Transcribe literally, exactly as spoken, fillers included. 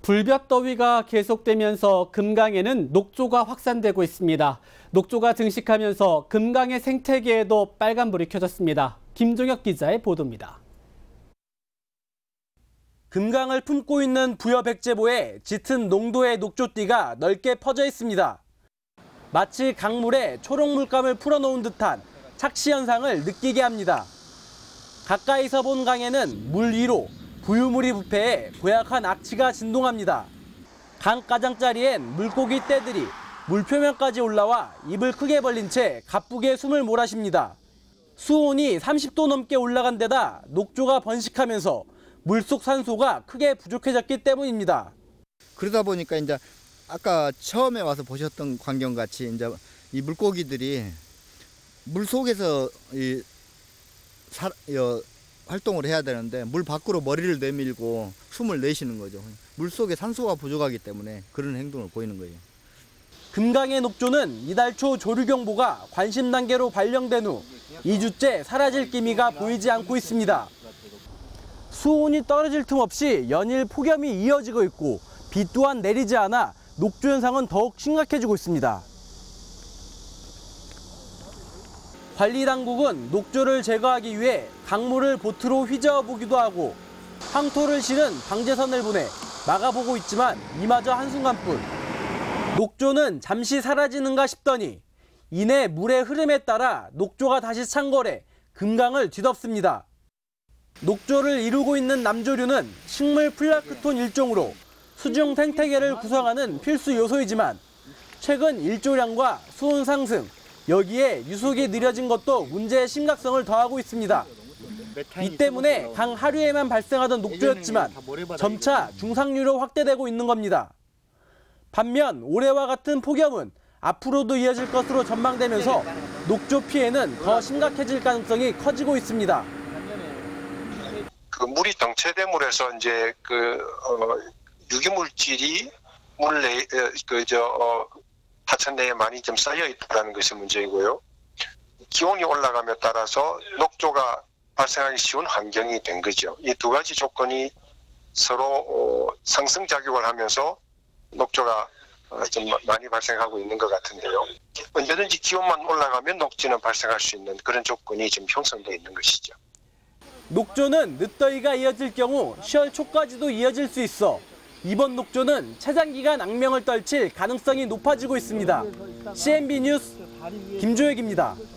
불볕더위가 계속되면서 금강에는 녹조가 확산되고 있습니다. 녹조가 증식하면서 금강의 생태계에도 빨간불이 켜졌습니다. 김종혁 기자의 보도입니다. 금강을 품고 있는 부여백제보에 짙은 농도의 녹조띠가 넓게 퍼져 있습니다. 마치 강물에 초록 물감을 풀어놓은 듯한 착시 현상을 느끼게 합니다. 가까이서 본 강에는 물 위로 부유물이 부패해 고약한 악취가 진동합니다. 강 가장자리엔 물고기 떼들이 물 표면까지 올라와 입을 크게 벌린 채 가쁘게 숨을 몰아쉽니다. 수온이 삼십 도 넘게 올라간 데다 녹조가 번식하면서 물속 산소가 크게 부족해졌기 때문입니다. 그러다 보니까 이제 아까 처음에 와서 보셨던 광경 같이 이제 이 물고기들이 물 속에서 이 사, 여, 활동을 해야 되는데 물 밖으로 머리를 내밀고 숨을 내쉬는 거죠. 물 속에 산소가 부족하기 때문에 그런 행동을 보이는 거예요. 금강의 녹조는 이달 초 조류경보가 관심 단계로 발령된 후 이 주째 사라질 기미가 보이지 않고 있습니다. 수온이 떨어질 틈 없이 연일 폭염이 이어지고 있고 비 또한 내리지 않아 녹조 현상은 더욱 심각해지고 있습니다. 관리당국은 녹조를 제거하기 위해 강물을 보트로 휘저어보기도 하고 황토를 실은 방제선을 보내 막아보고 있지만 이마저 한순간뿐. 녹조는 잠시 사라지는가 싶더니 이내 물의 흐름에 따라 녹조가 다시 창궐해 금강을 뒤덮습니다. 녹조를 이루고 있는 남조류는 식물 플라크톤 일종으로 수중 생태계를 구성하는 필수 요소이지만 최근 일조량과 수온 상승, 여기에 유속이 느려진 것도 문제의 심각성을 더하고 있습니다. 이 때문에 강 하류에만 발생하던 녹조였지만 점차 중상류로 확대되고 있는 겁니다. 반면 올해와 같은 폭염은 앞으로도 이어질 것으로 전망되면서 녹조 피해는 더 심각해질 가능성이 커지고 있습니다. 그 물이 정체됨으로써 이제 그 어, 유기물질이 물 내, 그저 어, 하천 내에 많이 좀 쌓여 있다는 것이 문제이고요. 기온이 올라감에 따라서 녹조가 발생하기 쉬운 환경이 된 거죠. 이 두 가지 조건이 서로 어, 상승작용을 하면서 녹조가 어, 좀 많이 발생하고 있는 것 같은데요. 언제든지 기온만 올라가면 녹지는 발생할 수 있는 그런 조건이 지금 형성되어 있는 것이죠. 녹조는 늦더위가 이어질 경우 시월 초까지도 이어질 수 있어 이번 녹조는 최장기간 악명을 떨칠 가능성이 높아지고 있습니다. 씨엔비 뉴스 김조혁입니다.